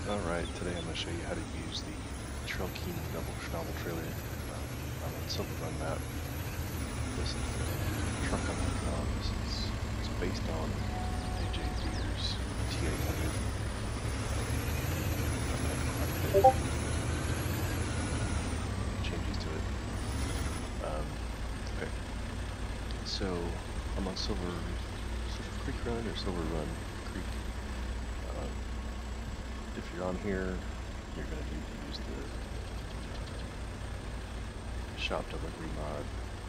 Alright, today I'm going to show you how to use the Trail King Double Schable trailer on a Silver Run map. This is the truck I'm working on. It's based on AJ Deere's T800. Changes to it. Okay, so I'm on Silver Creek Run or Silver Run Creek. If you're on here, you're going to need to use the shop delivery mod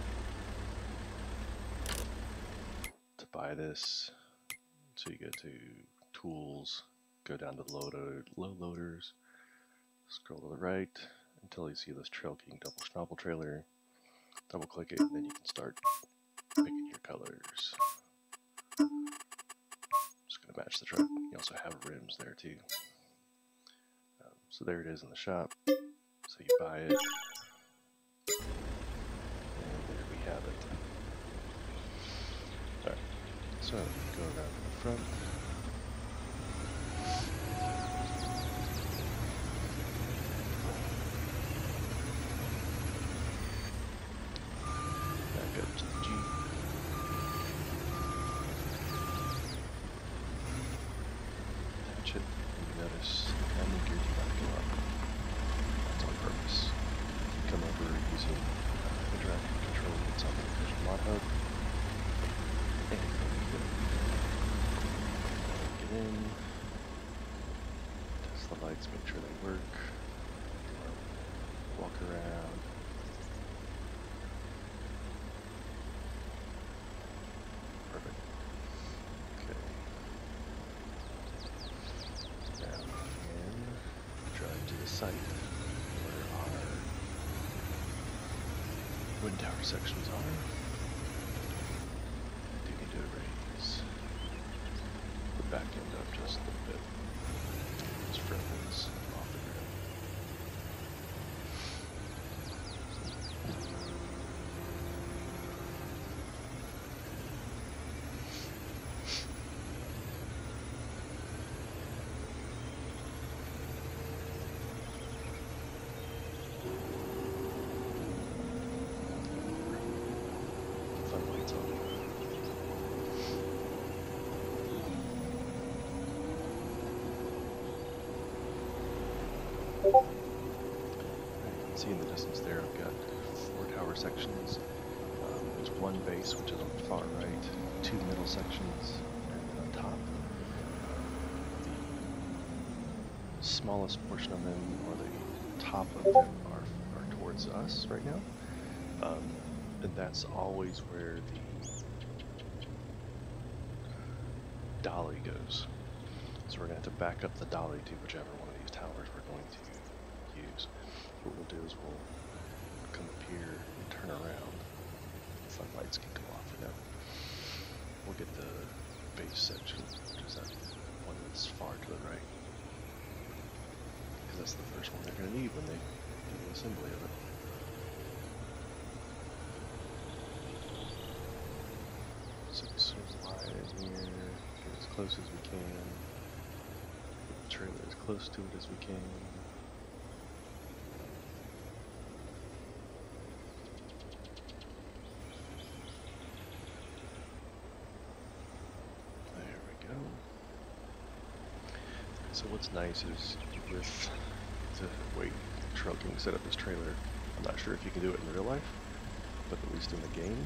to buy this. So you go to tools, go down to low loaders, scroll to the right until you see this Trail King Double Schable trailer. Double click it, and then you can start picking your colors. Just going to match the truck. You also have rims there too. So there it is in the shop. So you buy it, and there we have it. Alright, so go around to the front. Back up to the Jeep. Attach it, and you notice the landing gear do not go up. That's on purpose. Come over using interactive control that's on the official mod hub. And get in, test the lights, make sure they work, walk around. Perfect. Okay. Now we can drive to the site where our wind tower sections are. I do need to raise the back end up just a little bit. This front is off the ground. Fun lights on. You can see in the distance there I've got 4 tower sections. There's one base, which is on the far right, 2 middle sections, and on top. The smallest portion of them, or the top of them, are towards us right now. And that's always where the dolly goes. So we're going to have to back up the dolly to whichever one of these towers we're going to use. What we'll do is we'll come up here and turn around. The front lights can go off for now. We'll get the base section, which is that one that's far to the right. Because that's the first one they're going to need when they do the assembly of it. So we swing wide in here, get as close as we can. Get the trailer as close to it as we can. There we go. So what's nice is with the way Trail King set up this trailer, I'm not sure if you can do it in real life, but at least in the game,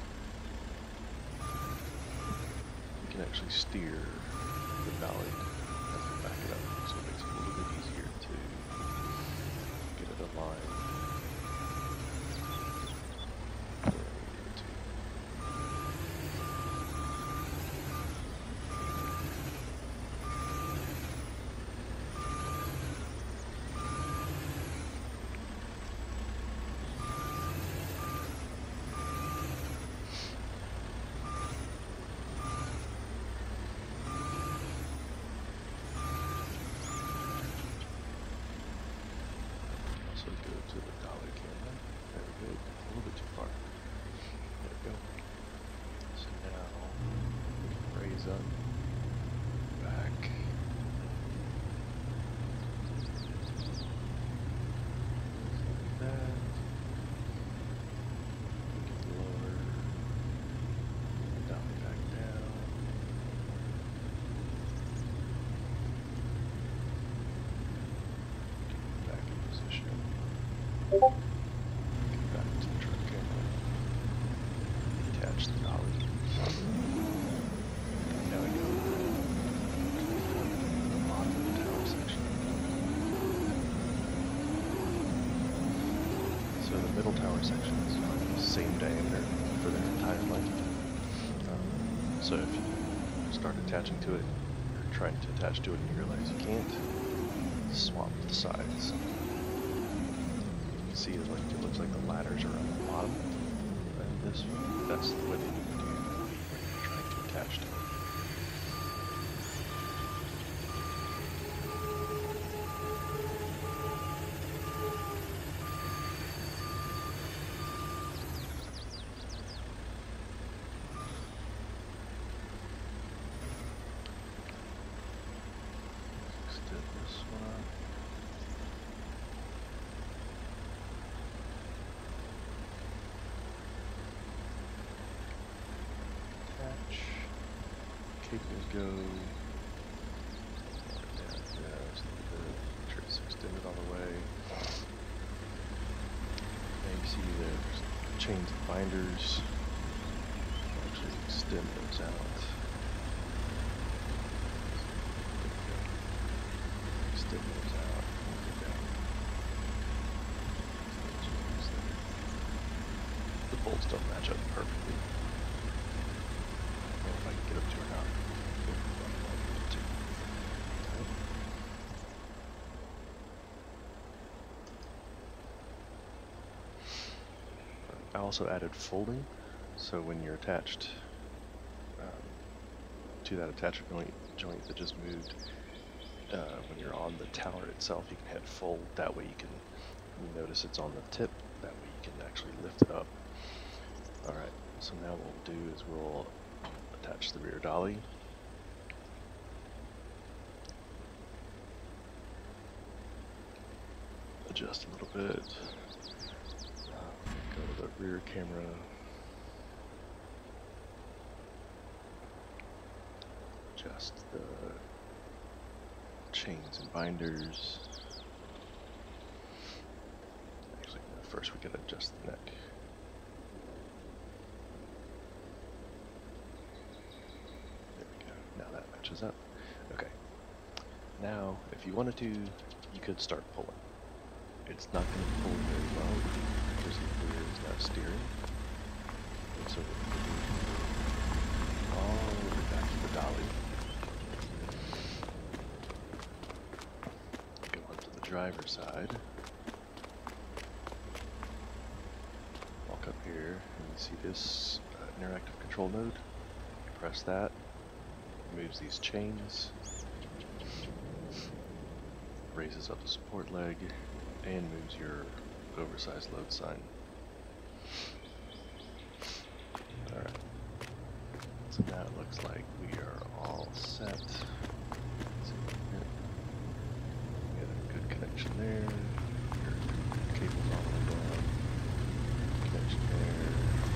you can actually steer the dolly as we back it up, so it makes it a little bit easier to get it aligned. Go to the dolly camera. There we go. A little bit too far. There we go. So now we can raise up, back, middle tower sections are the same diameter for their entire length. So if you start attaching to it, you're trying to attach to it and you realize you can't, swap the sides. You can see it looks like the ladders are on the bottom, and that's the way they need to do when you're trying to attach to it. Extend this one up. Attach. Cables go down, just a little bit. Make sure it's extended all the way. Now you see there's chains and binders. Actually extend those out. Extend those out. Go down. The bolts don't match up perfectly. I don't know if I can get up to or not. I also added folding, so when you're attached to that attachment joint that just moved, when you're on the tower itself, you can hit fold. That way you notice it's on the tip. That way you can actually lift it up. Alright, so now what we'll do is we'll attach the rear dolly. Adjust a little bit. Go to the rear camera. Adjust the chains and binders. Actually, no, first we gotta adjust the neck. There we go. Now that matches up. Okay. Now, if you wanted to, you could start pulling. It's not going to pull very well because the rear is not steering. And so we're going to do all the way back to the dolly. Go onto the driver's side. Walk up here and you see this interactive control node. Press that. Moves these chains. Raises up the support leg. And moves your oversized load sign. Alright. So now it looks like we are all set. Let's see if we can get a good connection there. Your cable's all the way down. Connection there.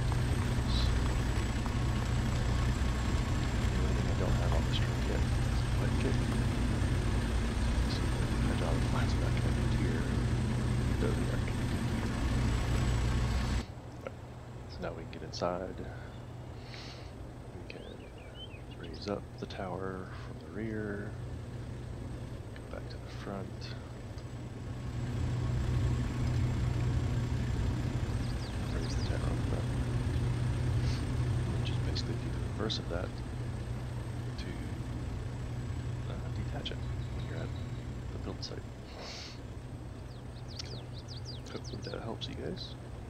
The only thing I don't have on this truck yet is a wet kit. So the hydraulic line's not connected here. So now we can get inside. We can raise up the tower from the rear, go back to the front. Raise the tower on the front. And just basically do the reverse of that to detach it when you're at the build site. Hopefully that helps you guys.